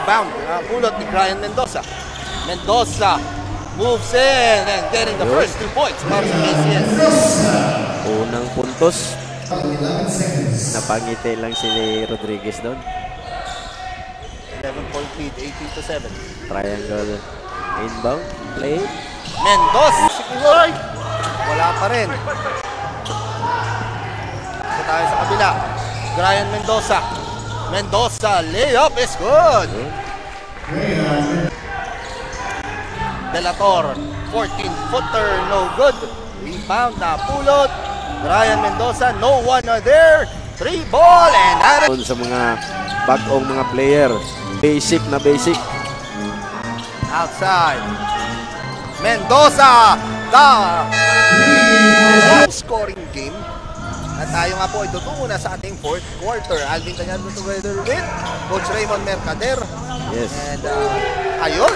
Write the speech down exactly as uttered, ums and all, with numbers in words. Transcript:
Rebound. Uh, pulot ni Gryann Mendoza. Mendoza moves in and getting the first two points para sa P T S. Unang puntos. Napangiti lang si Rodriguez doon. eleven point lead, eighteen to seven. Triangle inbound play. Mendoza. Siquijor. Wala pa rin. Ito tayo sa kabila. Gryann Mendoza. Mendoza, layup is good. Delator, fourteen footer, no good. Rebound na pulot. Gryann Mendoza, no one are there. Three ball and that is... Sa mga bagong mga player, basic na basic. Outside. Mendoza, the scoring game. At tayo nga po ay tutungo na sa ating fourth quarter. Alvin Tañado together with Coach Raymond Mercader. Yes. And uh, ayun,